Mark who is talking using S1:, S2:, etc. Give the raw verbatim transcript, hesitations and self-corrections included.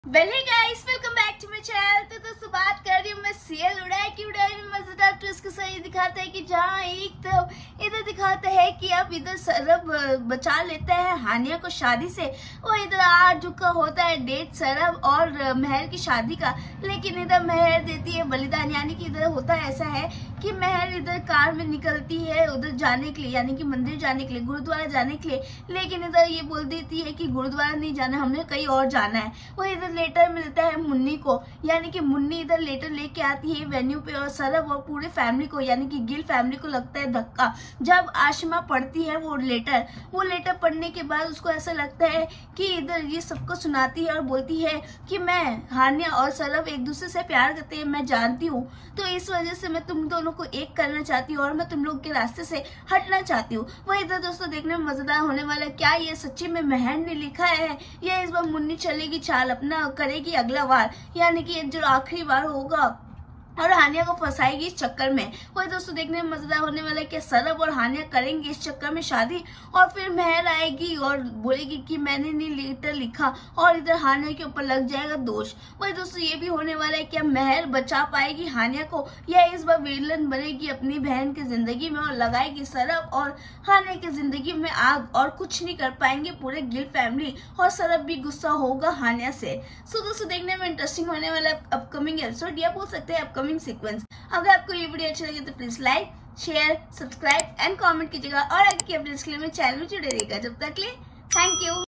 S1: Well hey guys, welcome back to my channel. तो दोस्तों बात कर रही हूँ मैं सीरियल उड़ाई की। उड़ाई में मजेदार ट्विस्ट के साथ ये दिखाता है कि जहाँ एक तो इधर दिखाता है कि अब इधर सरब बचा लेता है हानिया को शादी से। वो इधर आ चुका होता है डेट सरब और महर की शादी का, लेकिन इधर महर देती है बलिदान। यानी कि इधर होता ऐसा है कि महर इधर कार में निकलती है उधर जाने के लिए, यानी कि मंदिर जाने के लिए, गुरुद्वारा जाने के लिए, लेकिन इधर ये बोल देती है कि गुरुद्वारा नहीं जाना, हमने कहीं और जाना है। वो इधर लेटर मिलता है मुन्नी को, यानी कि मुन्नी इधर लेटर लेके आती है वेन्यू पे और सरब और पूरे फैमिली को, यानी कि गिल फैमिली को लगता है धक्का जब आशिमा पढ़ती है वो लेटर। वो लेटर पढ़ने के बाद उसको ऐसा लगता है कि इधर ये सबको सुनाती है और बोलती है कि मैं हानिया और सरब एक दूसरे से प्यार करते हैं, मैं जानती हूँ, तो इस वजह से मैं तुम दोनों को एक करना चाहती हूँ और मैं तुम लोग के रास्ते से हटना चाहती हूँ। वो इधर दोस्तों देखने में मजेदार होने वाला है। क्या ये सच्ची में महर ने लिखा है या इस बार मुन्नी चलेगी चाल अपना करेगी अगला बार, यानी कि जो आखिरी बार होगा और हानिया को फंसाएगी इस चक्कर में। वही दोस्तों देखने में मजेदार होने वाला है कि सरब और हानिया करेंगे इस चक्कर में शादी और फिर महर आएगी और बोलेगी कि मैंने नहीं लेटर लिखा और इधर हानिया के ऊपर लग जाएगा दोष। वही दोस्तों ये भी होने वाला है कि अब महर बचा पाएगी हानिया को या इस बार विलन बनेगी अपनी बहन की जिंदगी में और लगाएगी सरब और हानिया की जिंदगी में आग और कुछ नहीं कर पाएंगे पूरे गिल फैमिली और सरब भी गुस्सा होगा हानिया से। सो दोस्तों देखने में इंटरेस्टिंग होने वाला अपकमिंग एपिसोड या बोल सकते हैं अपकमिंग सीक्वेंस। अगर आपको ये वीडियो अच्छा लगे तो please like share subscribe and comment कीजिएगा और आगे की अपडेट्स के लिए मेरे चैनल में जुड़े रहिएगा। जब तक के लिए थैंक यू।